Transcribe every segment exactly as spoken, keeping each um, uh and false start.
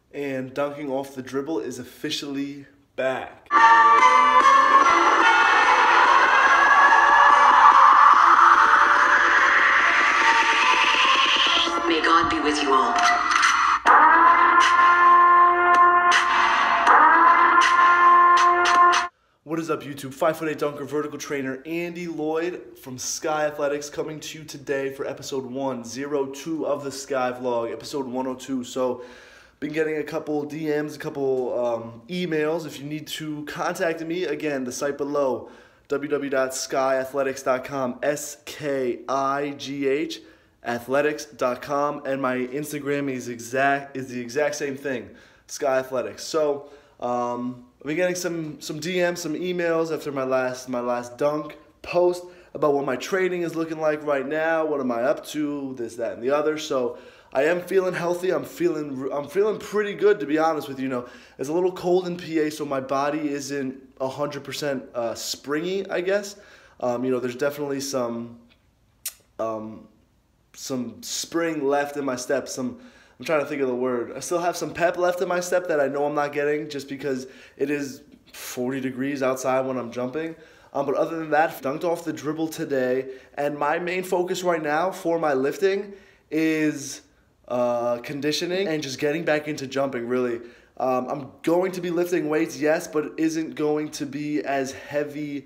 and dunking off the dribble is officially back. May God be with you all. What is up, YouTube? five foot eight dunker, vertical trainer Andy Lloyd from Skigh Athletics coming to you today for episode one oh two of the Skigh vlog, episode one oh two. So, been getting a couple D Ms, a couple um, emails. If you need to contact me, again, the site below, w w w dot skigh athletics dot com, S K I G H athletics dot com, and my Instagram is exact is the exact same thing, Skigh Athletics. So, um, I've been getting some some D Ms, some emails after my last my last dunk post about what my training is looking like right now. What am I up to? This, that, and the other. So I am feeling healthy. I'm feeling I'm feeling pretty good, to be honest with you. You know, it's a little cold in P A, so my body isn't a hundred percent uh, springy, I guess. Um, you know, there's definitely some um, some spring left in my step. Some I'm trying to think of the word. I still have some pep left in my step that I know I'm not getting just because it is forty degrees outside when I'm jumping. Um, but other than that, dunked off the dribble today. And my main focus right now for my lifting is uh, conditioning and just getting back into jumping, really. Um, I'm going to be lifting weights, yes, but it isn't going to be as heavy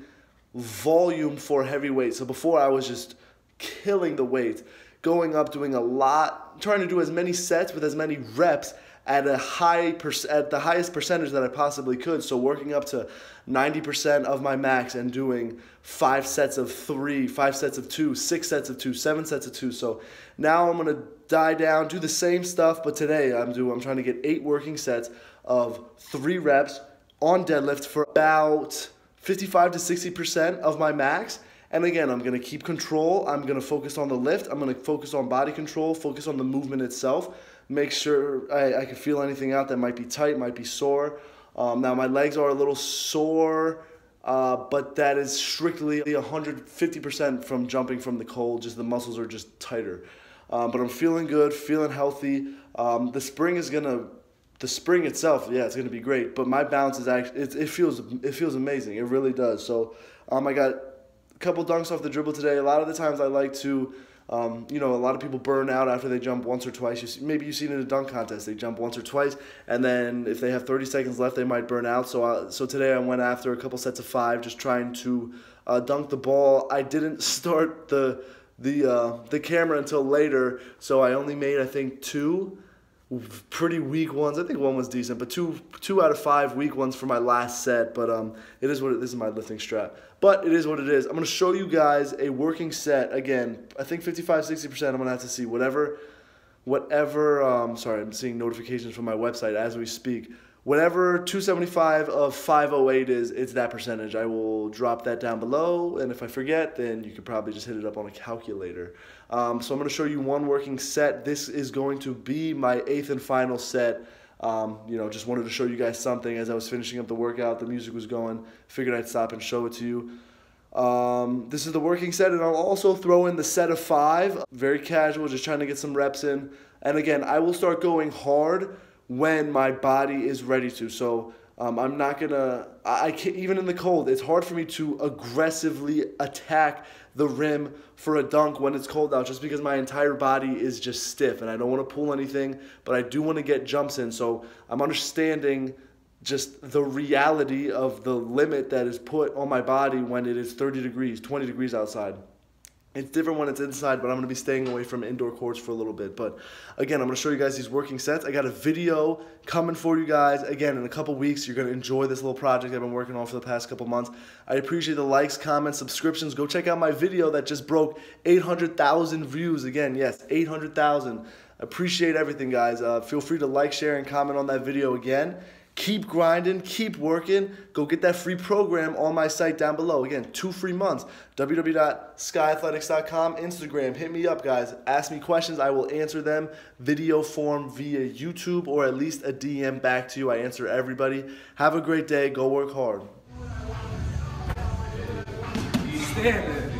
volume for heavy weights. So before I was just killing the weight, going up, doing a lot, trying to do as many sets with as many reps at a high at the highest percentage that I possibly could. So working up to ninety percent of my max and doing five sets of three, five sets of two, six sets of two, seven sets of two. So now I'm gonna die down, do the same stuff, but today I'm doing I'm trying to get eight working sets of three reps on deadlift for about fifty-five to sixty percent of my max. And again, I'm going to keep control. I'm going to focus on the lift. I'm going to focus on body control, focus on the movement itself. Make sure I, I can feel anything out that might be tight, might be sore. Um, now, my legs are a little sore, uh, but that is strictly one hundred fifty percent from jumping from the cold. Just the muscles are just tighter. Um, but I'm feeling good, feeling healthy. Um, the spring is going to... The spring itself, yeah, it's going to be great. But my bounce is actually... It, it, feels, it feels amazing. It really does. So, um, I got... couple dunks off the dribble today. A lot of the times I like to, um, you know, a lot of people burn out after they jump once or twice. You see, maybe you've seen it in a dunk contest. They jump once or twice, and then if they have thirty seconds left, they might burn out. So, I, so today I went after a couple sets of five, just trying to uh, dunk the ball. I didn't start the the uh, the camera until later, so I only made, I think, two pretty weak ones. I think one was decent, but two two out of five weak ones for my last set. But um, it is what it, this is my lifting strap. But it is what it is. I'm gonna show you guys a working set again. I think fifty-five, sixty percent. I'm gonna have to see whatever, whatever. Um, sorry, I'm seeing notifications from my website as we speak. Whatever two seventy-five of five oh eight is, it's that percentage. I will drop that down below, and if I forget, then you could probably just hit it up on a calculator. Um, so I'm going to show you one working set. This is going to be my eighth and final set. Um, you know, just wanted to show you guys something as I was finishing up the workout. The music was going. Figured I'd stop and show it to you. Um, this is the working set, and I'll also throw in the set of five. Very casual, just trying to get some reps in. And again, I will start going hard when my body is ready to. So um, I'm not gonna, I, I can't, even in the cold, it's hard for me to aggressively attack the rim for a dunk when it's cold out, just because my entire body is just stiff and I don't want to pull anything, but I do want to get jumps in. So I'm understanding just the reality of the limit that is put on my body when it is thirty degrees, twenty degrees outside. It's different when it's inside, but I'm going to be staying away from indoor courts for a little bit. But again, I'm going to show you guys these working sets. I got a video coming for you guys. Again, in a couple weeks, you're going to enjoy this little project I've been working on for the past couple months. I appreciate the likes, comments, subscriptions. Go check out my video that just broke eight hundred thousand views. Again, yes, eight hundred thousand. Appreciate everything, guys. Uh, feel free to like, share, and comment on that video again. Keep grinding, keep working. Go get that free program on my site down below. Again, two free months. w w w dot skigh athletics dot com, Instagram. Hit me up, guys. Ask me questions. I will answer them video form via YouTube or at least a D M back to you. I answer everybody. Have a great day. Go work hard. You standing.